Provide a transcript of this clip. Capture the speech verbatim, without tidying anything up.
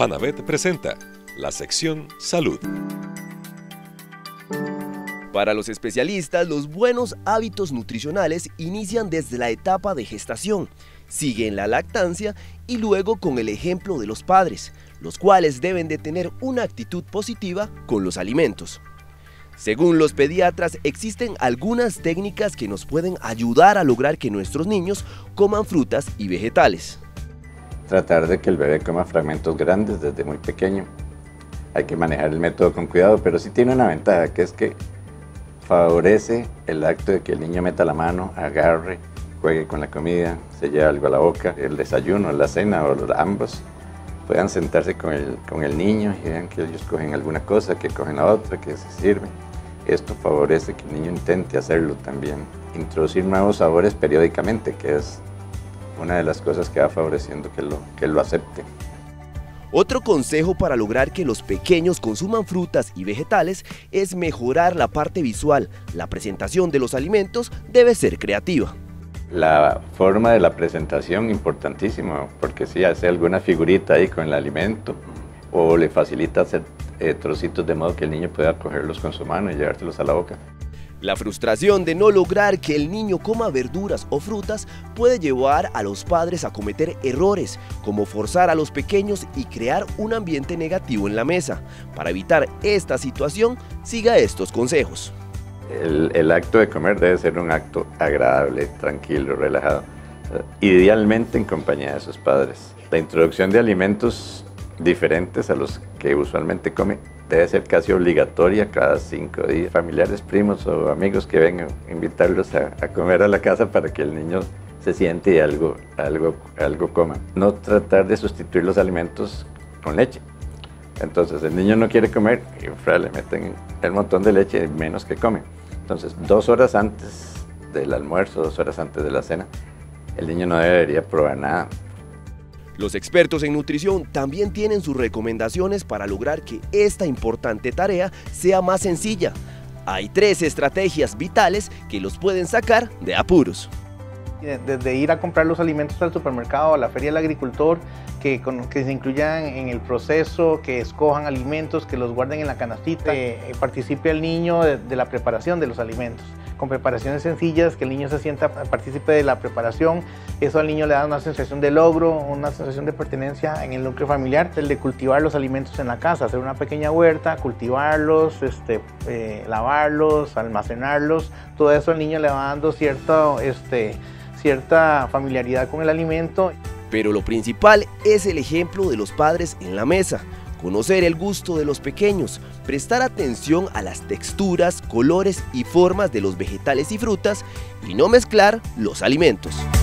Fanavet presenta la sección Salud. Para los especialistas, los buenos hábitos nutricionales inician desde la etapa de gestación, siguen la lactancia y luego con el ejemplo de los padres, los cuales deben de tener una actitud positiva con los alimentos. Según los pediatras, existen algunas técnicas que nos pueden ayudar a lograr que nuestros niños coman frutas y vegetales. Tratar de que el bebé coma fragmentos grandes desde muy pequeño. Hay que manejar el método con cuidado, pero sí tiene una ventaja, que es que favorece el acto de que el niño meta la mano, agarre, juegue con la comida, se lleve algo a la boca, el desayuno, la cena o ambos. Puedan sentarse con el, con el niño y vean que ellos cogen alguna cosa, que cogen la otra, que se sirven. Esto favorece que el niño intente hacerlo también. Introducir nuevos sabores periódicamente, que es una de las cosas que va favoreciendo que lo, que lo acepte. Otro consejo para lograr que los pequeños consuman frutas y vegetales es mejorar la parte visual. La presentación de los alimentos debe ser creativa. La forma de la presentación, importantísimo, porque si hace alguna figurita ahí con el alimento o le facilita hacer eh, trocitos de modo que el niño pueda cogerlos con su mano y llevárselos a la boca. La frustración de no lograr que el niño coma verduras o frutas puede llevar a los padres a cometer errores, como forzar a los pequeños y crear un ambiente negativo en la mesa. Para evitar esta situación, siga estos consejos. El, el acto de comer debe ser un acto agradable, tranquilo, relajado, idealmente en compañía de sus padres. La introducción de alimentos diferentes a los que usualmente come debe ser casi obligatoria cada cinco días. Familiares, primos o amigos que vengan, invitarlos a, a comer a la casa para que el niño se siente y algo, algo, algo coma. No tratar de sustituir los alimentos con leche. Entonces el niño no quiere comer y le meten el montón de leche menos que come. Entonces dos horas antes del almuerzo, dos horas antes de la cena, el niño no debería probar nada. Los expertos en nutrición también tienen sus recomendaciones para lograr que esta importante tarea sea más sencilla. Hay tres estrategias vitales que los pueden sacar de apuros. Desde ir a comprar los alimentos al supermercado, a la feria del agricultor, que, con, que se incluyan en el proceso, que escojan alimentos, que los guarden en la canastita, que participe el niño de, de la preparación de los alimentos, con preparaciones sencillas, que el niño se sienta partícipe de la preparación. Eso al niño le da una sensación de logro, una sensación de pertenencia en el núcleo familiar. El de cultivar los alimentos en la casa, hacer una pequeña huerta, cultivarlos, este, eh, lavarlos, almacenarlos, todo eso al niño le va dando cierto, este, cierta familiaridad con el alimento. Pero lo principal es el ejemplo de los padres en la mesa. Conocer el gusto de los pequeños, prestar atención a las texturas, colores y formas de los vegetales y frutas y no mezclar los alimentos.